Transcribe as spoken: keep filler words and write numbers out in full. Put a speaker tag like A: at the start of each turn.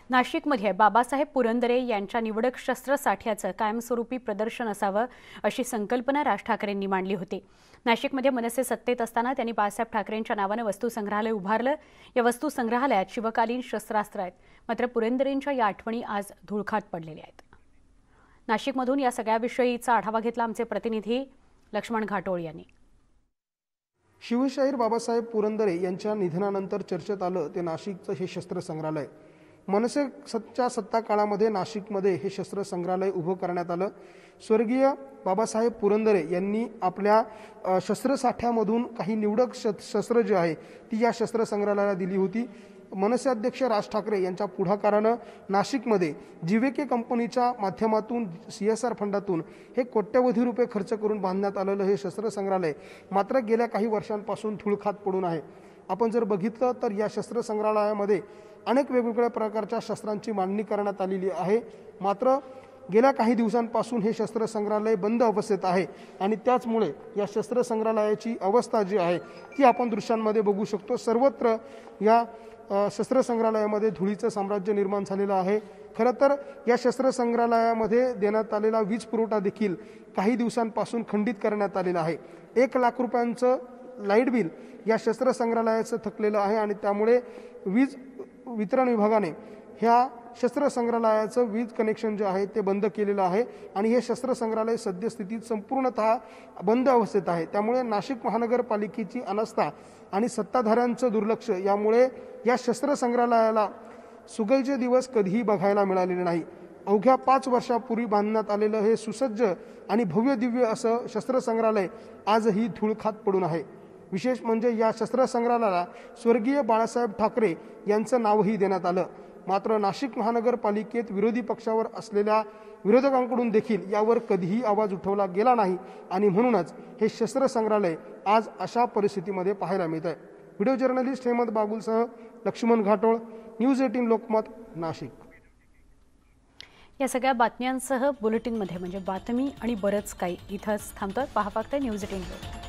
A: नाशिकमध्ये बाबासाहेब पुरंदरे यांच्या निवडक शस्त्रसाठ्याचं कायमस्वरूपी प्रदर्शन असावं अशी संकल्पना राज ठाकरेंनी मांडली होती। नाशिकमध्ये मनसे सत्तेत असताना त्यांनी बाळासाहेब ठाकरेंच्या नावाने वस्तू संग्रहालय उभारलं। या वस्तू संग्रहालयात शिवकालीन शस्त्रास्त्र आहेत, मात्र पुरंदरेंच्या या आठवणी आज धुळखात पडलेल्या आहेत। नाशिकमधून या सगळ्याविषयीचा आढावा घेतला आमचे प्रतिनिधी लक्ष्मण घाटोळ यांनी।
B: शिवशाहीर बाबासाहेब पुरंदरे यांच्या निधनानंतर चर्चेत आलं ते नाशिकचं हे शस्त्र संग्रहालय। मनसे सत्ता सत्ता काळामध्ये नाशिकमध्ये हे शस्त्र संग्रहालय उभं करण्यात आलं। स्वर्गीय बाबासाहेब पुरंदरे यांनी आपल्या शस्त्रसाठ्यामधून काही निवडक शस्त्र जे आहे ती या शस्त्र संग्रहालयाला दिली होती। मनसे अध्यक्ष राज ठाकरे यांच्या पुढाकारानं नाशिकमध्ये जीवेके कंपनीच्या माध्यमातून सी एस आर फंडातून हे कोट्यवधी रुपये खर्च करून बांधण्यात आलेलं हे शस्त्र संग्रहालय मात्र गेल्या काही वर्षांपासून धुळखात पडून आहे। आपण जर बघितलं तर या शस्त्र संग्रहालयामध्ये अनेक वेगवेगळ्या प्रकारच्या शस्त्रांची मांडणी करण्यात आलेली आहे, मात्र गेल्या काही दिवसांपासून हे शस्त्र संग्रहालय बंद अवस्थेत आहे आणि त्याचमुळे या शस्त्र संग्रहालयाची अवस्था जी आहे ती आपण दृश्यांमध्ये बघू शकतो। सर्वत्र या शस्त्र संग्रहालयामध्ये धुळीचं साम्राज्य निर्माण झालेलं आहे। खरं तर या शस्त्र संग्रहालयामध्ये देण्यात आलेला वीज पुरवठा देखील काही दिवसांपासून खंडित करण्यात आलेला आहे। एक लाख रुपयांचं लाईट बिल या शस्त्र संग्रहालयाचं थकलेलं आहे आणि त्यामुळे वीज वितरण विभागाने ह्या शस्त्र संग्रहालयाचं वीज कनेक्शन जे आहे ते बंद केलेलं आहे आणि हे शस्त्र संग्रहालय सद्यस्थितीत संपूर्णतः बंद अवस्थेत आहे। त्यामुळे नाशिक महानगरपालिकेची अनास्था आणि सत्ताधाऱ्यांचं दुर्लक्ष यामुळे या शस्त्र संग्रहालयाला सुगीचे दिवस कधीही बघायला मिळालेले नाही। अवघ्या पाच वर्षापूर्वी बांधण्यात आलेलं हे सुसज्ज आणि भव्य दिव्य असं शस्त्र संग्रहालय आजही धुळखात पडून आहे। विशेष म्हणजे या शस्त्र संग्रहालयाला स्वर्गीय बाळासाहेब ठाकरे यांचं नावही देण्यात आलं, मात्र नाशिक महानगरपालिकेत विरोधी पक्षावर असलेल्या विरोधकांकडून देखील यावर कधीही आवाज उठवला गेला नाही आणि म्हणूनच हे शस्त्र संग्रहालय आज अशा परिस्थितीमध्ये पाहायला मिळत आहे। व्हिडिओ जर्नलिस्ट हेमंत बागुलसह लक्ष्मण घाटोळ, न्यूज अठरा लोकमत, नाशिक।
A: या सगळ्या बातम्यांसह बुलेटिनमध्ये म्हणजे बातमी आणि बरंच काही इथंच थांबतोय। पहा फक्त न्यूज अठरा लोकमत।